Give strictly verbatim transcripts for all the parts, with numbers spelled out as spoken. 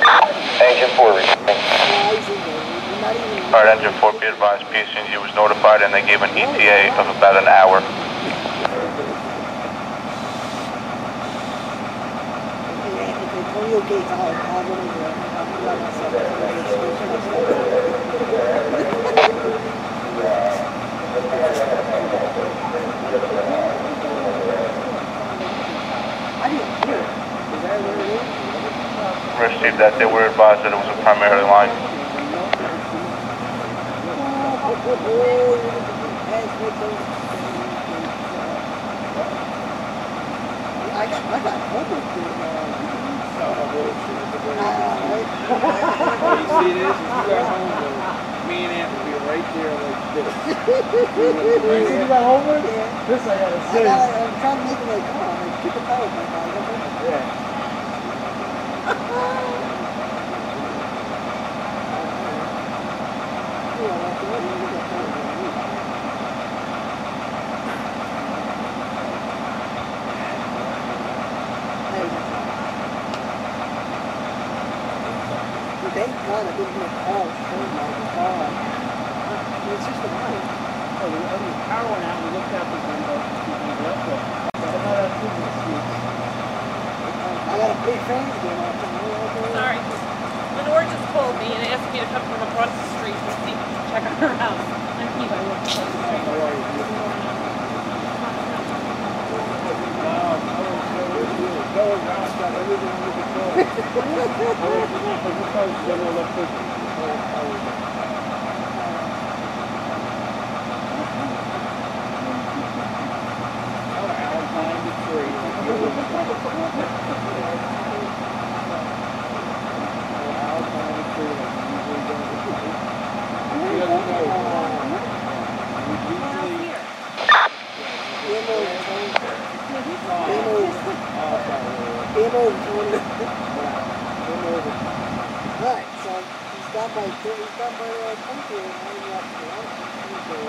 Engine four reporting. Alright, engine four, be advised, P S N G was notified and they gave an E T A of about an hour. Received that they were advised that it was a primary line. I got, I got homework to do. You see this? If you got homework, me and Aunt will be right there like this. You see you got homework? Yeah. This I gotta I say. got, I'm trying to make it like, come on, like, keep it tight, my guy. Yeah. Thank God I didn't get a call from my car. It's just a money. Oh, the, oh, the power went out. We looked out the window. I got a big fan going on. Sorry. Lenore just called me and asked me to come from across the street to see, check on her house. I'm Eva. I live across the street. How are you? Wow, I was so good. Go around, got everything under control. I was just how general electricity. Alpine to three. Alpine to three. He doesn't know. We usually. Right, so he's got my, he's got my uh, country and I'm not sure.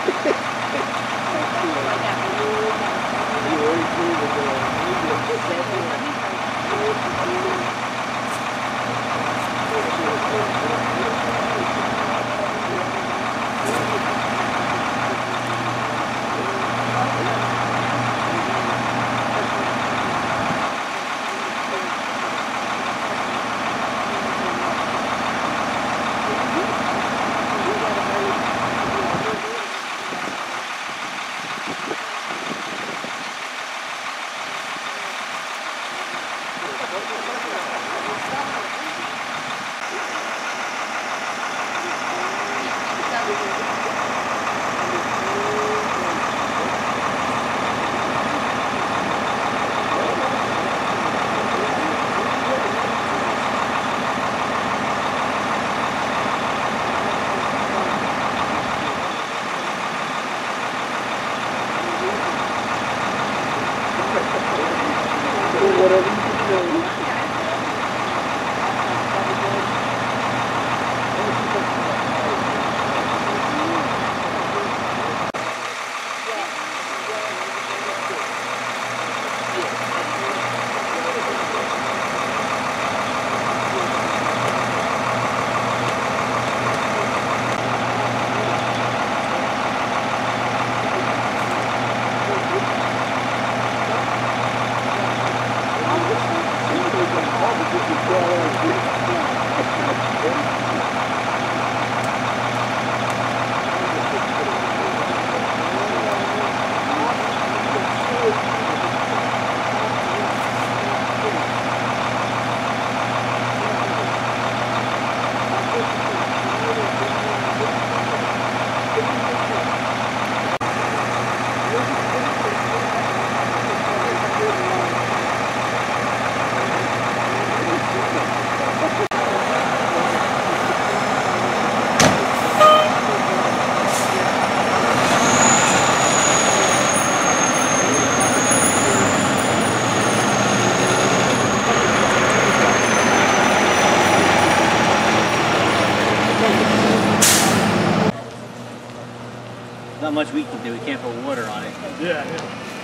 Not much we can do. We can't put water on it. Yeah, yeah.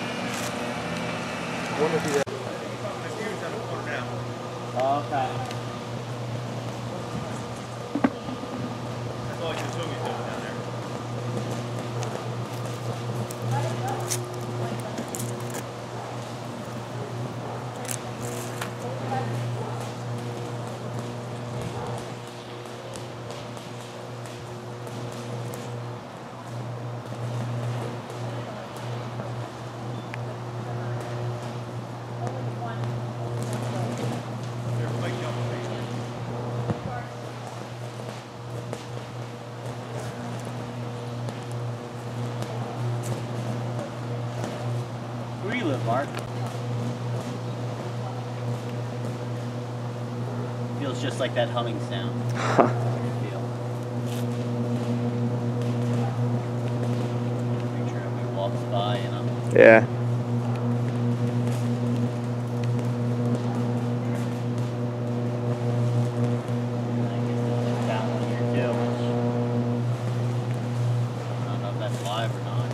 Wonder if he Okay. That's all I can assume he's doing down there. Where do you live, Mark? Feels just like that humming sound. Feel. Picture of me walks by, you know. Yeah. I guess there's a sound here too. I don't know if that's live or not.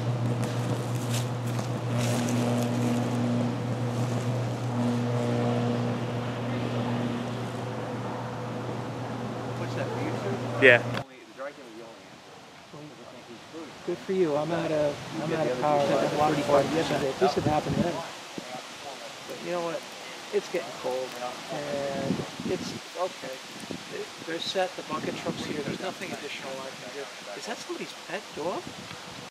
What's that, for YouTube? Yeah. Only, the dry can be only answer. Good for you. I'm out of I'm out of power at thirty-five yesterday. If this had happened then. But you know what? It's getting cold, and it's okay. They're set. The bucket truck's here. There's nothing additional I can do. Is that somebody's pet dog?